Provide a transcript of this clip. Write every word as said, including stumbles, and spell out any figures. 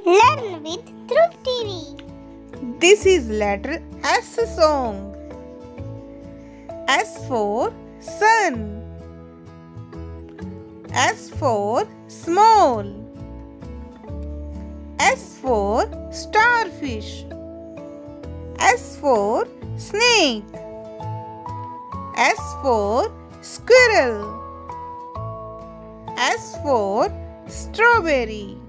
Learn with Dhruv T V. This is letter S song. S for sun. S for small. S for starfish. S for snake. S for squirrel. S for strawberry.